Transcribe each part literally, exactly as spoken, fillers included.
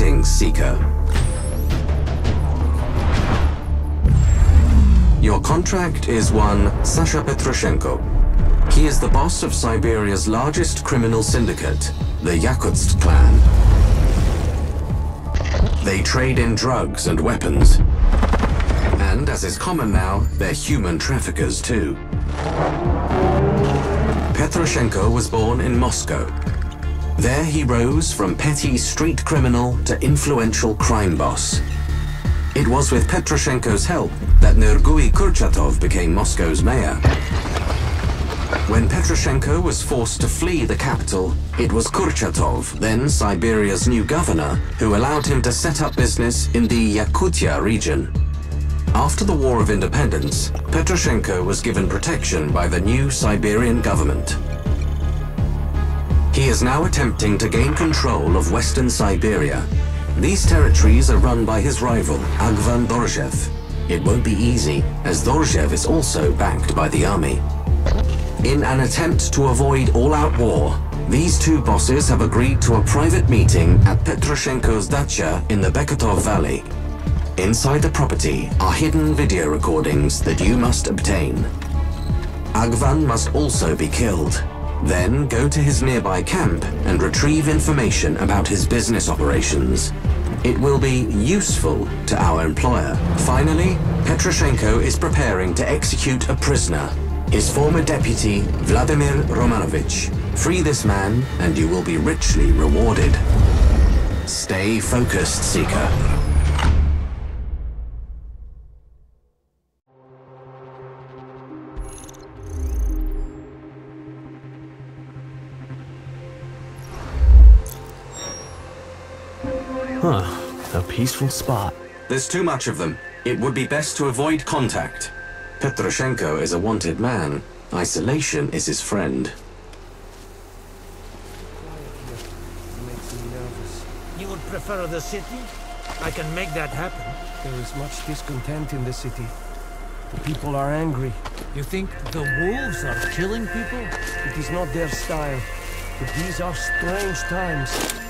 Greetings, Seeker. Your contract is one Sasha Petroshenko. He is the boss of Siberia's largest criminal syndicate, the Yakutsk clan. They trade in drugs and weapons. And, as is common now, they're human traffickers too. Petroshenko was born in Moscow. There he rose from petty street criminal to influential crime boss. It was with Petroshenko's help that Nergui Kurchatov became Moscow's mayor. When Petroshenko was forced to flee the capital, it was Kurchatov, then Siberia's new governor, who allowed him to set up business in the Yakutia region. After the War of Independence, Petroshenko was given protection by the new Siberian government. He is now attempting to gain control of Western Siberia. These territories are run by his rival, Agvan Dorzev. It won't be easy, as Dorzev is also backed by the army. In an attempt to avoid all-out war, these two bosses have agreed to a private meeting at Petroshenko's dacha in the Beketov Valley. Inside the property are hidden video recordings that you must obtain. Agvan must also be killed. Then go to his nearby camp and retrieve information about his business operations. It will be useful to our employer. Finally, Petroshenko is preparing to execute a prisoner, his former deputy, Vladimir Romanovich. Free this man and you will be richly rewarded. Stay focused, Seeker. Huh, a peaceful spot. There's too much of them. It would be best to avoid contact. Petroshenko is a wanted man. Isolation is his friend. You would prefer the city? I can make that happen. There is much discontent in the city. The people are angry. You think the wolves are killing people? It is not their style. But these are strange times.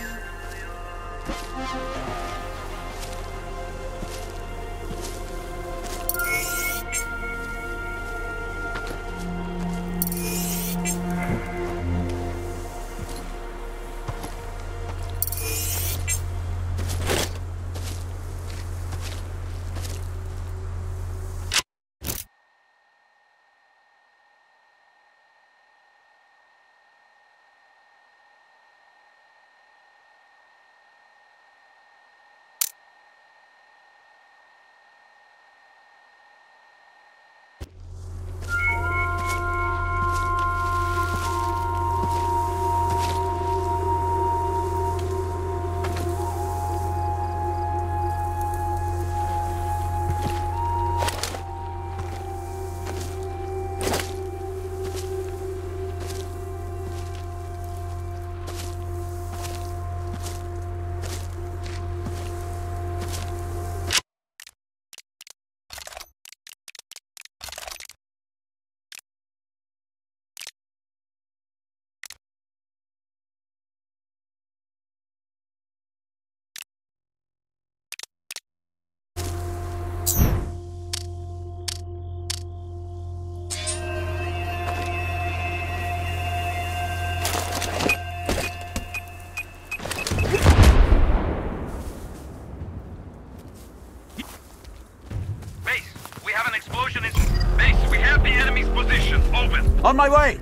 On my way!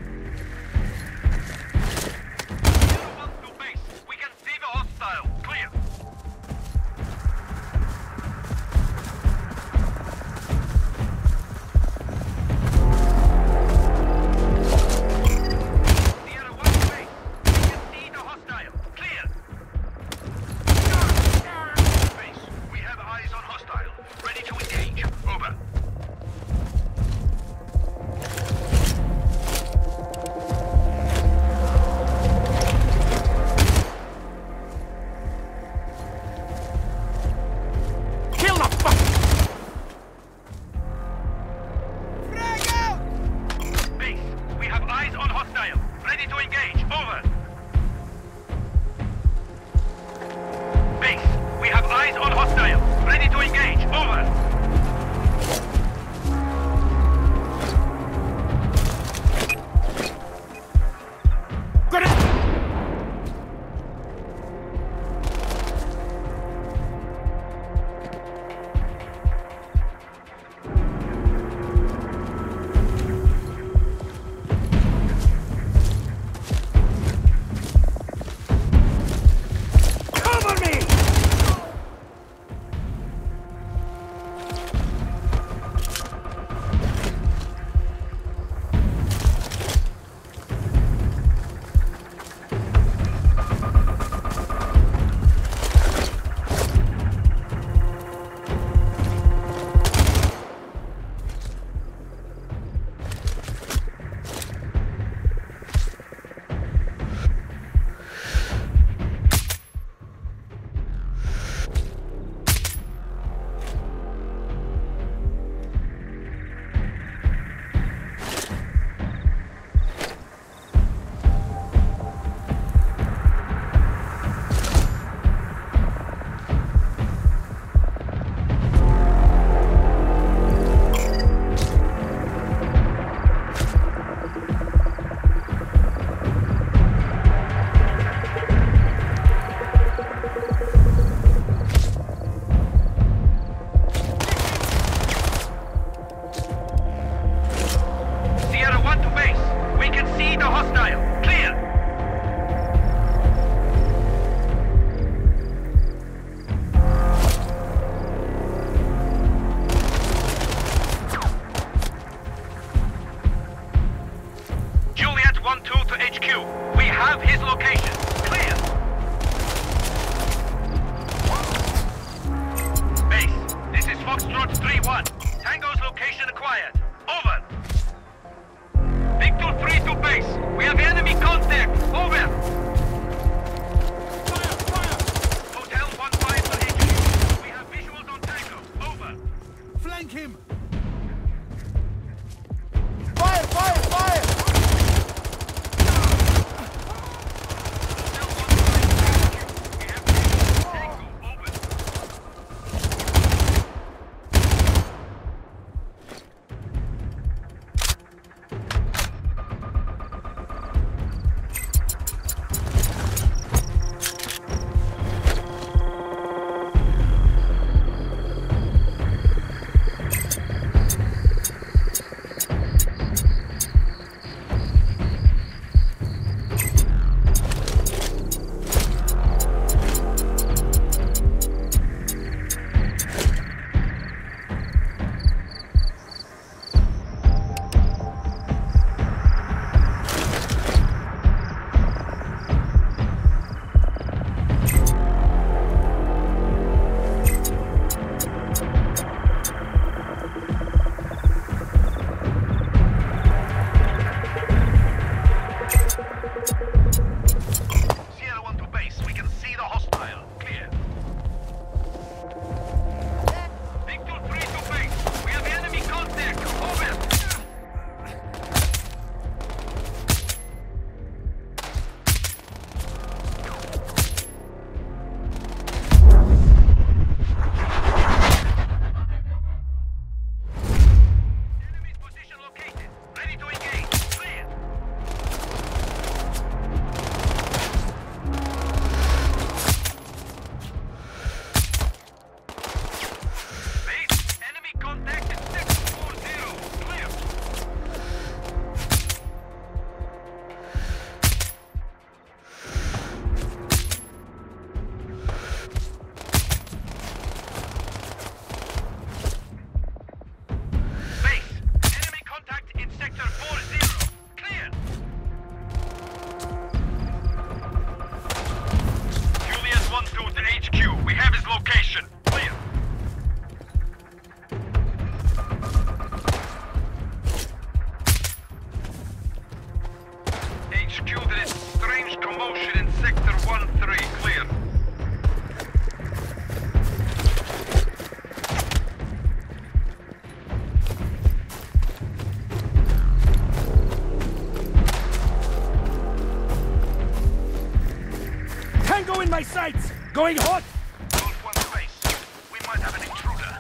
We can see the hostile. Clear. Sierra, one way. We can see the hostile. Clear. Base, we have eyes on hostile. Ready to engage. Over. Foxtrot three one. Tango's location acquired. Over. Victor three to base. We have enemy contact. Over. Fire, fire. Hotel one five for H Q. We have visuals on Tango. Over. Flank him! Fire, fire, fire! Hotel one five for H Q. We have visuals on Tango. Over. Sierra one to base. We can see the hostile. Clear. Victor three to base. We have enemy contact. Over. Enemy's position located. Ready to engage. Clear. Base, enemy contact at six four zero. Clear. Base, enemy contact in sector four zero. Clear. Julius one two to H Q. We have his location. Clear. H Q, there is strange commotion in sector one three. Clear. Tango in my sights! Going hot! Wolf one base. We might have an intruder.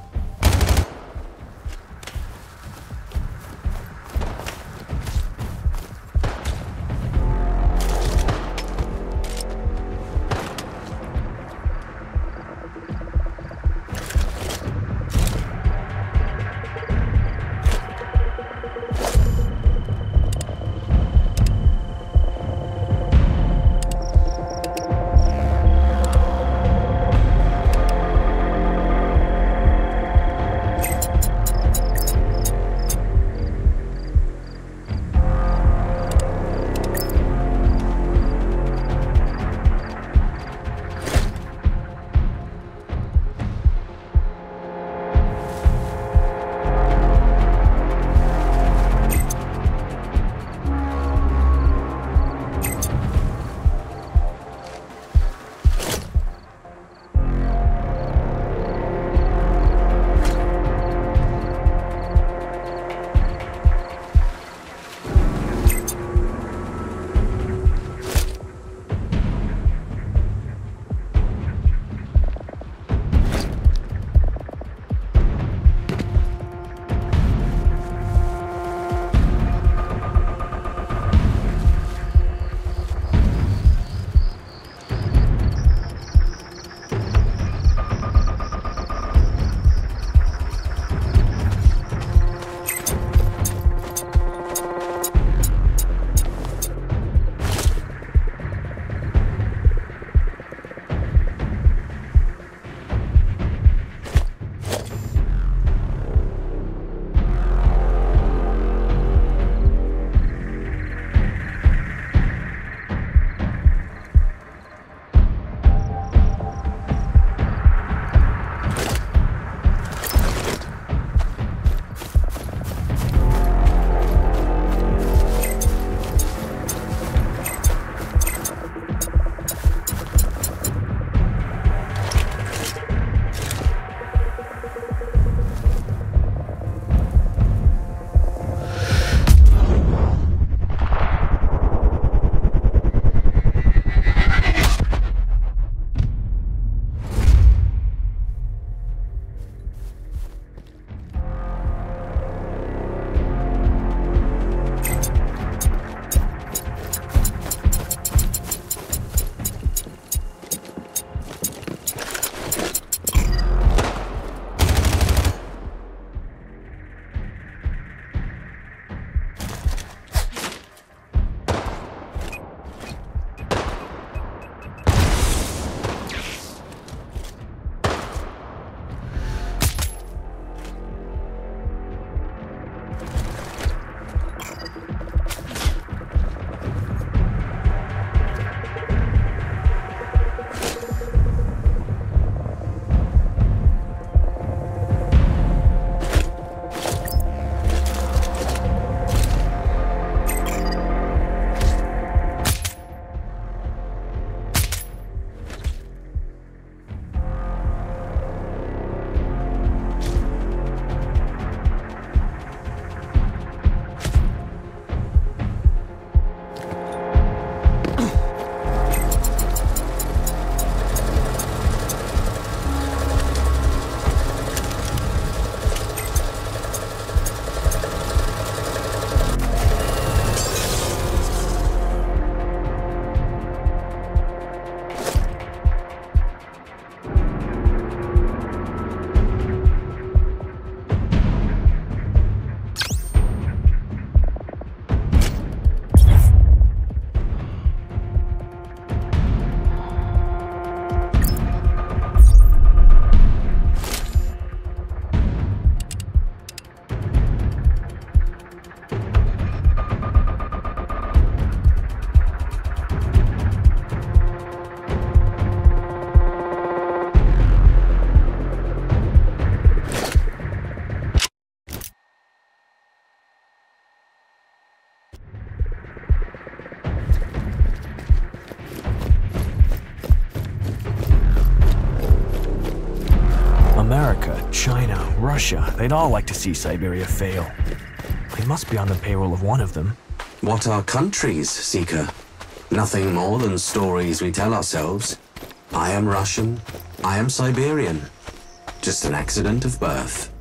America, China, Russia, they'd all like to see Siberia fail. They must be on the payroll of one of them. What are countries, Seeker? Nothing more than stories we tell ourselves. I am Russian. I am Siberian. Just an accident of birth.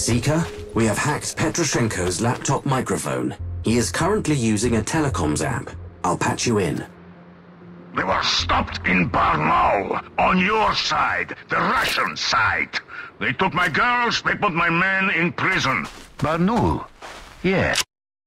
Seeker, we have hacked Petroshenko's laptop microphone. He is currently using a telecoms app. I'll patch you in. They were stopped in Barnaul, on your side, the Russian side. They took my girls, they put my men in prison. Barnaul? Yes.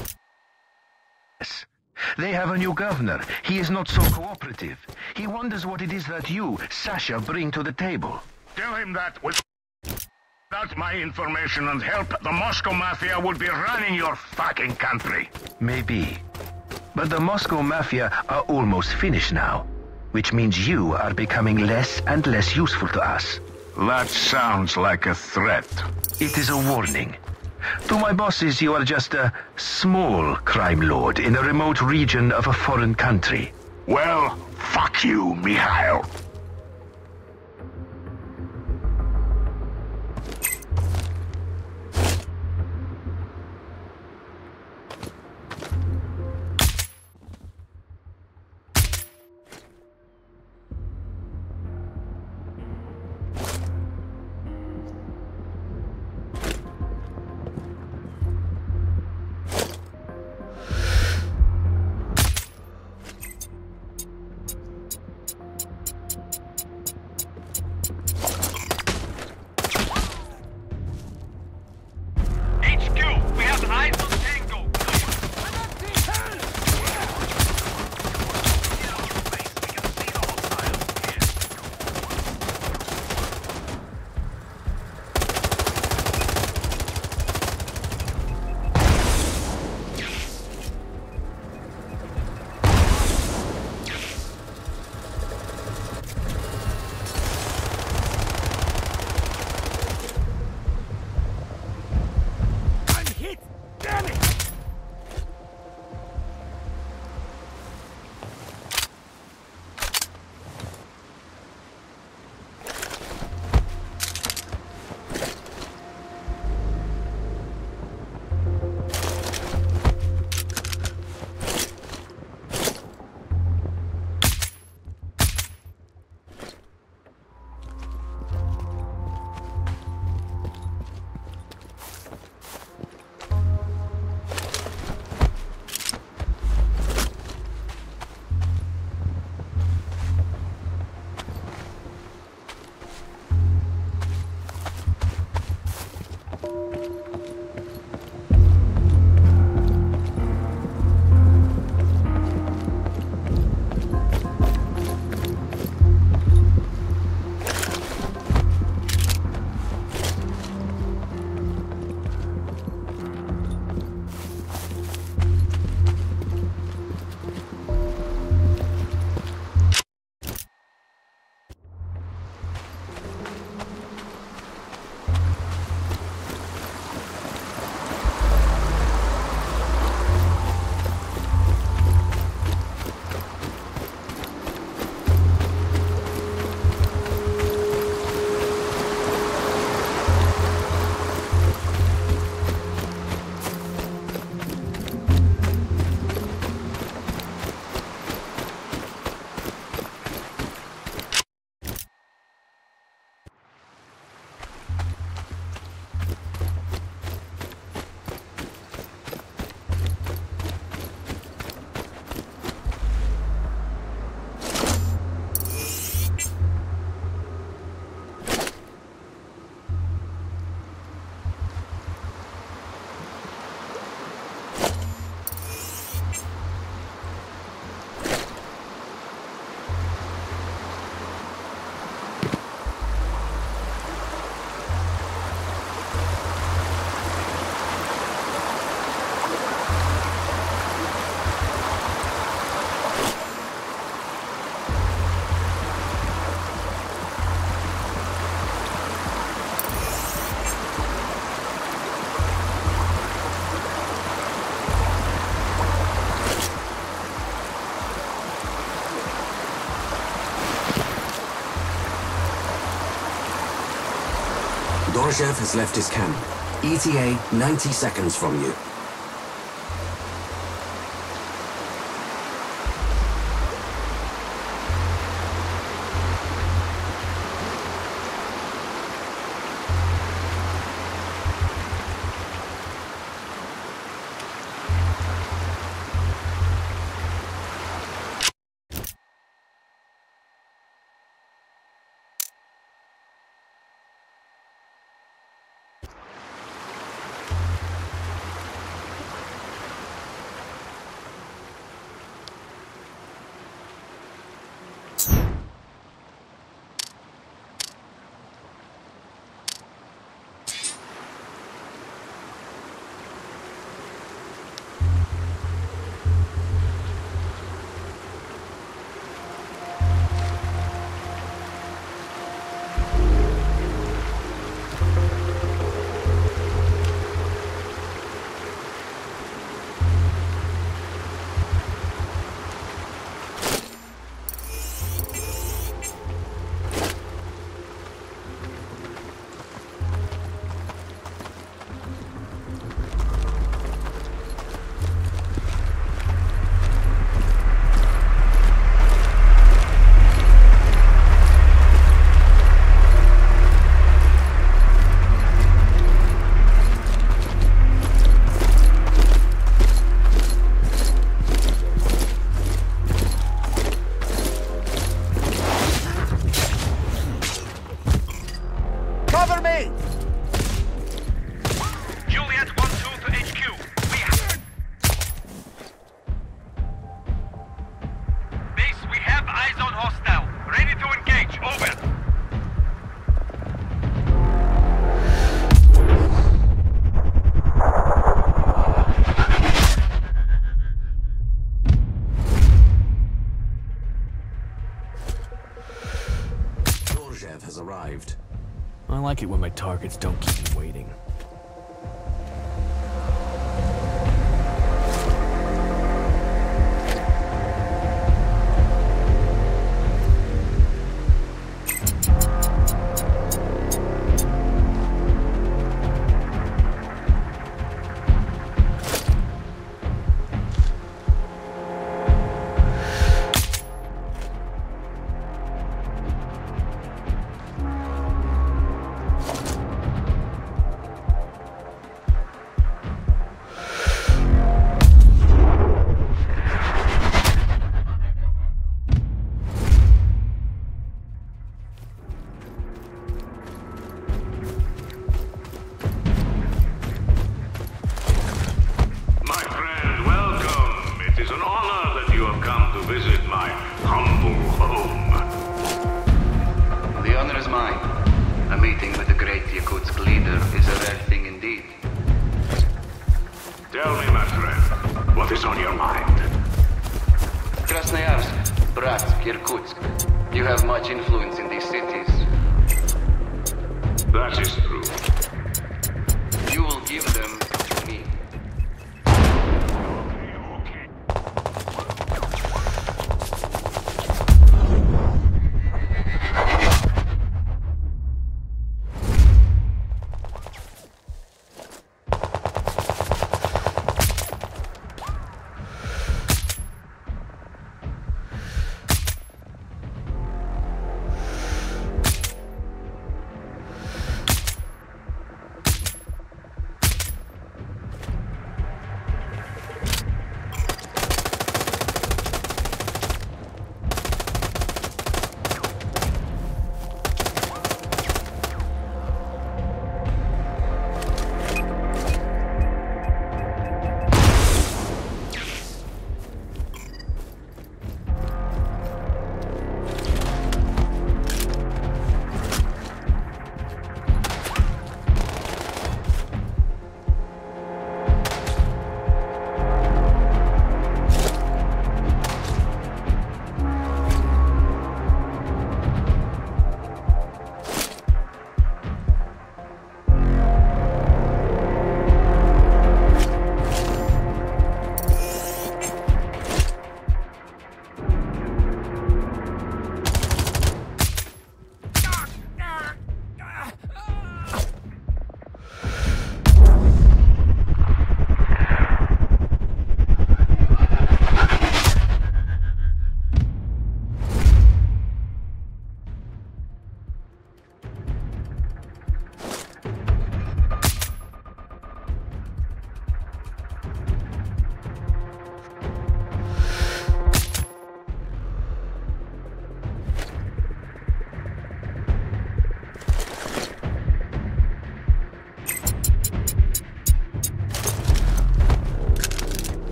They have a new governor. He is not so cooperative. He wonders what it is that you, Sasha, bring to the table. Tell him that without my information and help, the Moscow Mafia would be running your fucking country. Maybe. But the Moscow Mafia are almost finished now, which means you are becoming less and less useful to us. That sounds like a threat. It is a warning. To my bosses, you are just a small crime lord in a remote region of a foreign country. Well, fuck you, Mikhail. Doroshev has left his camp. E T A ninety seconds from you. Eyes on hostile. Ready to engage. Over. Dorjev has arrived. I like it when my targets don't keep me waiting. Tell me, my friend, what is on your mind? Krasnoyarsk, Bratsk, Irkutsk. You have much influence in these cities. That is true. You will give them to me.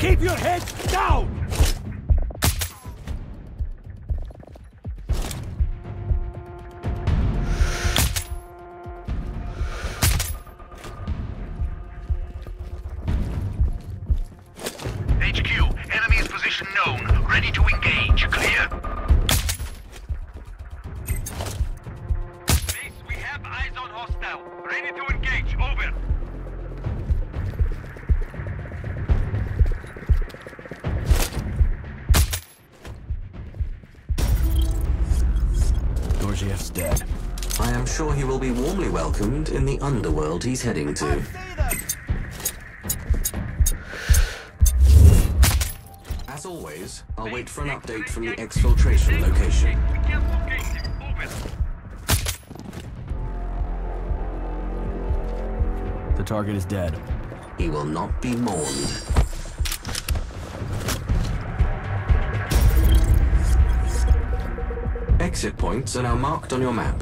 Keep your heads down! H Q, enemy's position known. Ready to engage. Clear? Base, we have eyes on hostile. Ready to engage. Over. Dorjev's dead. I am sure he will be warmly welcomed in the underworld he's heading to. As always, I'll wait for an update from the exfiltration location. We can't locate him. Over. The target is dead. He will not be mourned. Exit points are now marked on your map.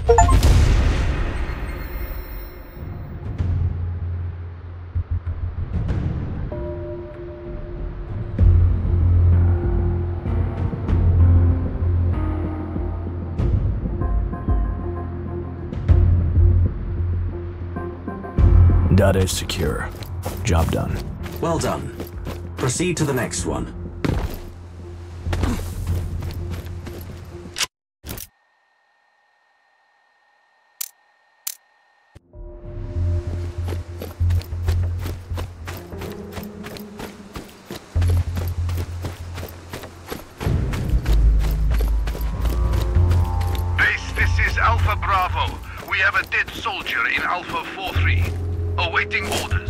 Data is secure. Job done. Well done. Proceed to the next one. Base, this is Alpha Bravo. We have a dead soldier in Alpha four three. Awaiting orders.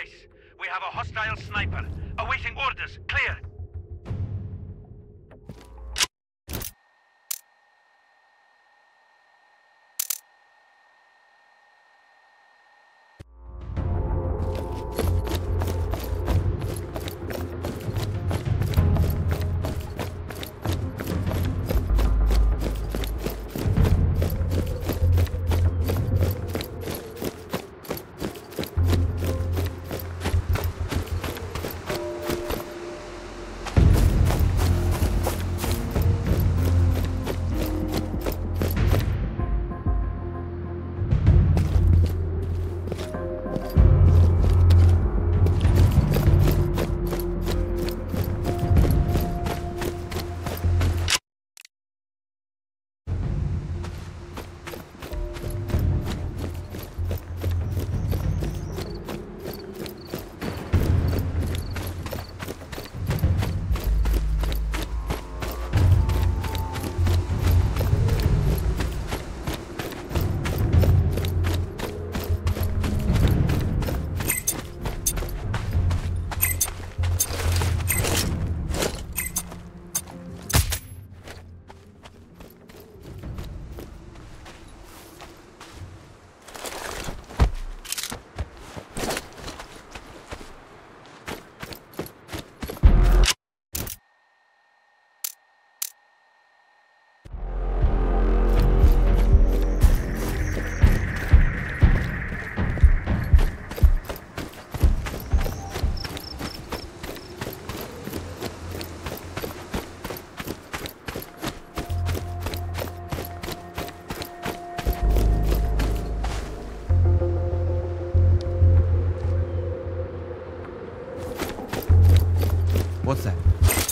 base. We have a hostile sniper. Awaiting orders. Clear. What's that?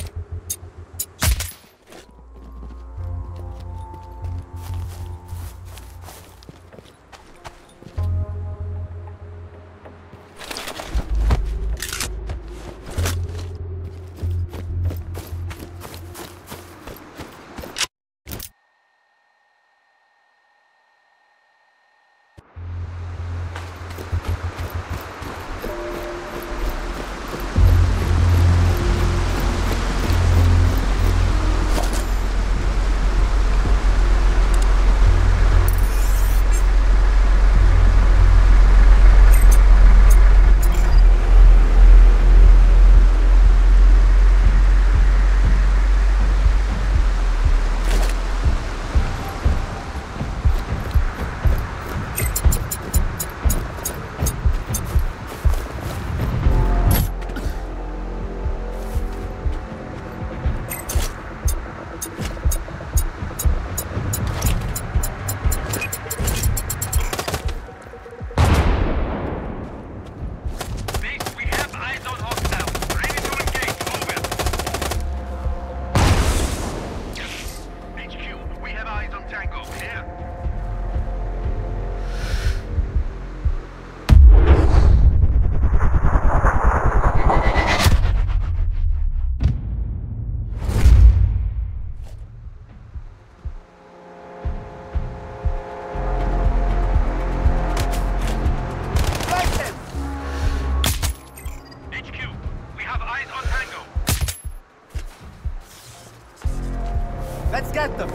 Let's get them!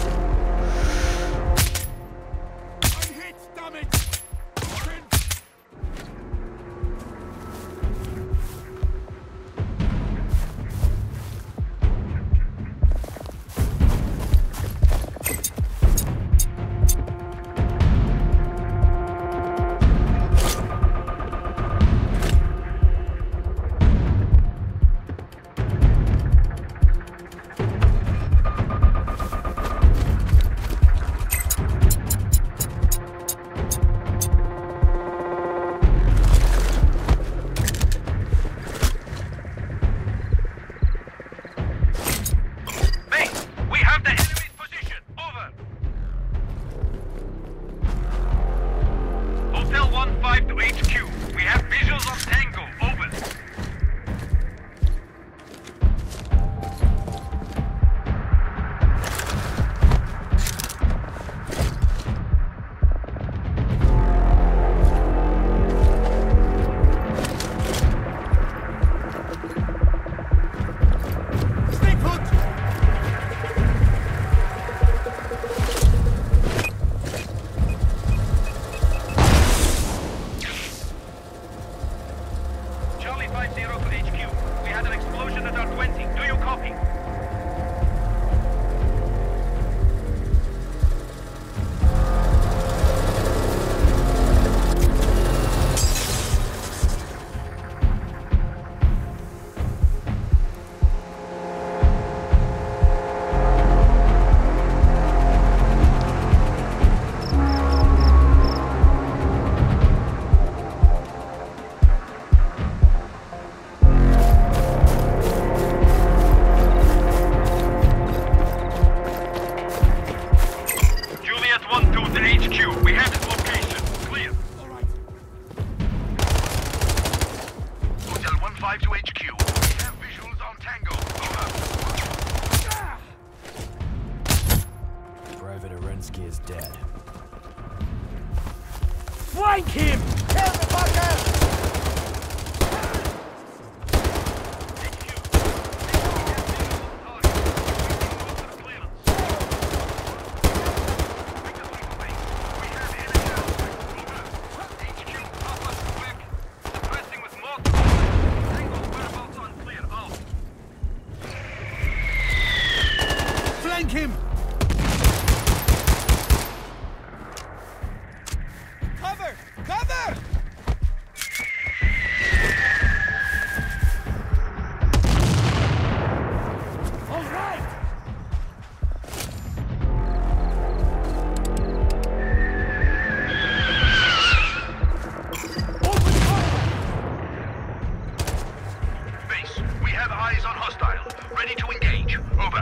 I'm hit, damn it! H Q. We have visuals on Tango. Over. Private Arensky is dead. Flank him! Kill the fucker! Flank him! Cover! Cover! All right! Open fire! Base, we have eyes on hostile. Ready to engage. Over.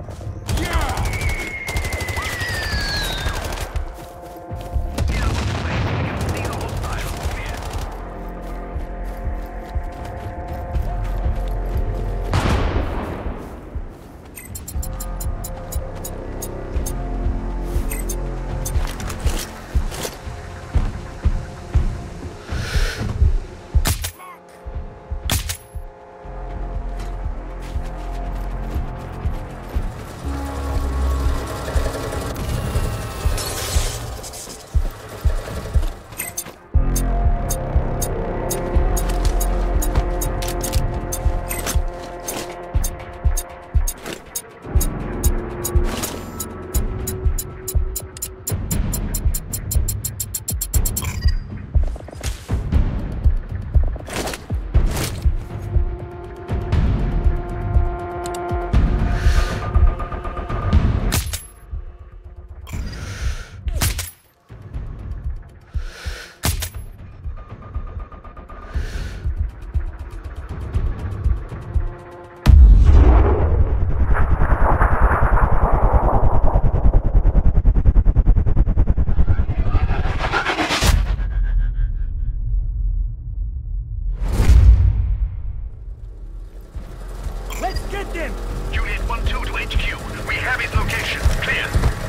Let's get them! Juliet one two to H Q. We have his location. Clear.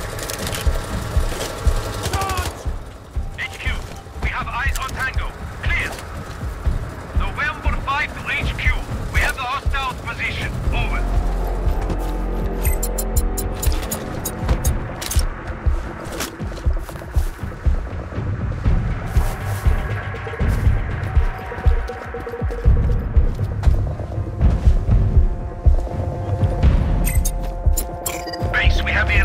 Charge! H Q, we have eyes on Tango. Clear. November five to H Q. We have the hostiles position. Over. Base, we have the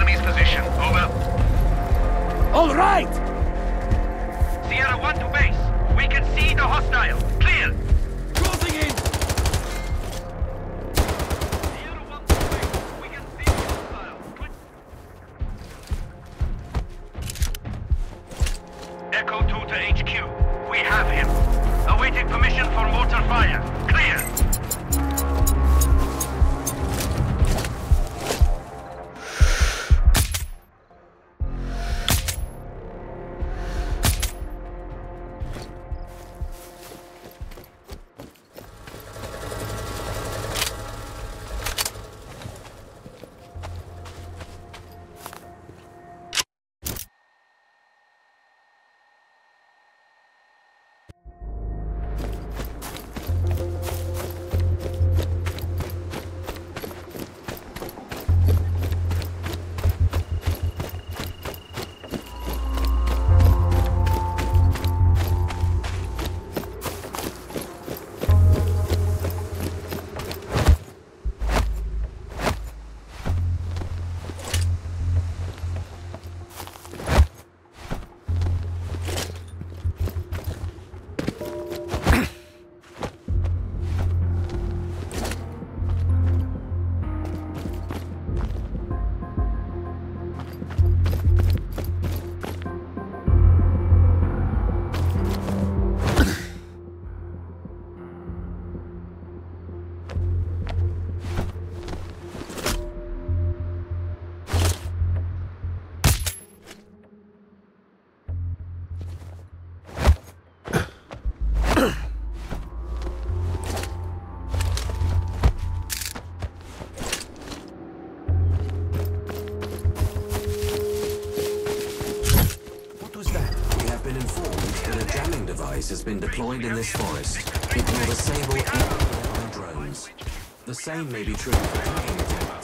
been deployed in this forest. It will disable any airborne drones. The same may be true for any